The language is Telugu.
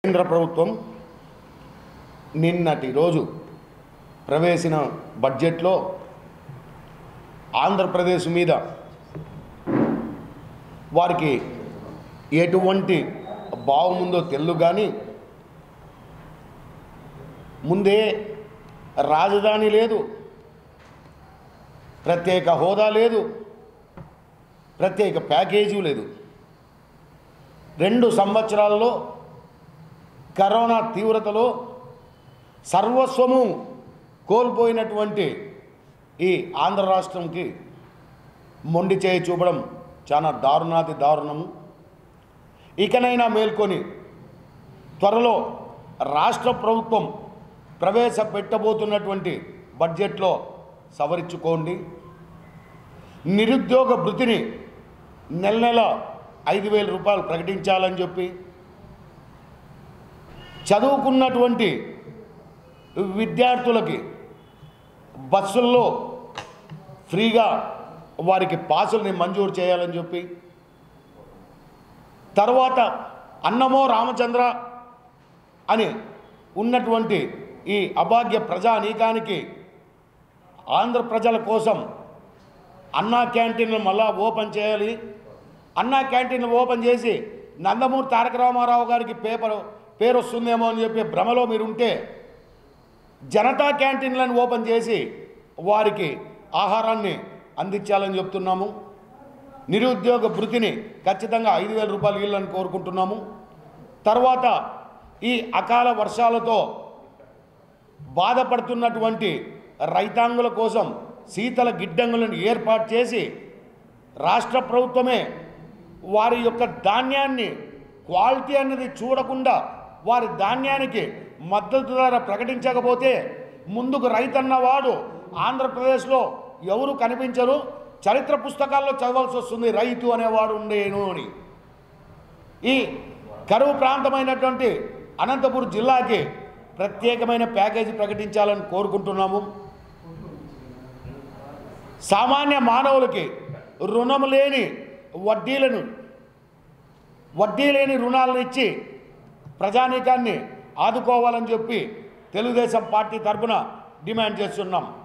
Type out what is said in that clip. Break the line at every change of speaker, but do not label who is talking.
కేంద్ర ప్రభుత్వం నిన్నటి రోజు ప్రవేశించిన బడ్జెట్లో ఆంధ్రప్రదేశ్ మీద వారికి ఎటువంటి భావం ఉందో తెలుసు కానీ ముందే రాజధాని లేదు, ప్రత్యేక హోదా లేదు, ప్రత్యేక ప్యాకేజీ లేదు. 2 సంవత్సరాల్లో కరోనా తీవ్రతలో సర్వస్వము కోల్పోయినటువంటి ఈ ఆంధ్ర రాష్ట్రంకి మొండి చేయి చూపడం చాలా దారుణాతి దారుణము. ఇకనైనా మేల్కొని త్వరలో రాష్ట్ర ప్రభుత్వం ప్రవేశపెట్టబోతున్నటువంటి బడ్జెట్లో సవరించుకోండి. నిరుద్యోగ భృతిని నెల 5,000 రూపాయలు ప్రకటించాలని చెప్పి, చదువుకున్నటువంటి విద్యార్థులకి బస్సుల్లో ఫ్రీగా వారికి పాసుల్ని మంజూరు చేయాలని చెప్పి, తర్వాత అన్నమో రామచంద్ర అని ఉన్నటువంటి ఈ అభాగ్య ప్రజానీకానికి ఆంధ్ర ప్రజల కోసం అన్నా క్యాంటీన్లు మళ్ళా ఓపెన్ చేయాలి. అన్నా క్యాంటీన్లు ఓపెన్ చేసి నందమూరి తారక రామారావు గారికి పేరు వస్తుందేమో అని చెప్పి భ్రమలో మీరుంటే జనతా క్యాంటీన్లను ఓపెన్ చేసి వారికి ఆహారాన్ని అందించాలని చెప్తున్నాము. నిరుద్యోగ భృతిని ఖచ్చితంగా 5,000 రూపాయలు ఇవ్వాలని కోరుకుంటున్నాము. తర్వాత ఈ అకాల వర్షాలతో బాధపడుతున్నటువంటి రైతాంగుల కోసం శీతల గిడ్డంగులను ఏర్పాటు చేసి రాష్ట్ర ప్రభుత్వమే వారి యొక్క ధాన్యాన్ని క్వాలిటీ అనేది చూడకుండా వారి ధాన్యానికి మద్దతు ధర ప్రకటించకపోతే ముందుకు రైతన్నవాడు ఆంధ్రప్రదేశ్లో ఎవరు కనిపించరు, చరిత్ర పుస్తకాల్లో చదవాల్సి వస్తుంది రైతు అనేవాడు ఉండేను అని. ఈ కరువు ప్రాంతమైనటువంటి అనంతపురం జిల్లాకి ప్రత్యేకమైన ప్యాకేజీ ప్రకటించాలని కోరుకుంటున్నాము. సామాన్య మానవులకి రుణము లేని వడ్డీ లేని రుణాలను ఇచ్చి ప్రజానీకాన్ని ఆదుకోవాలని చెప్పి తెలుగుదేశం పార్టీ తరఫున డిమాండ్ చేస్తున్నాం.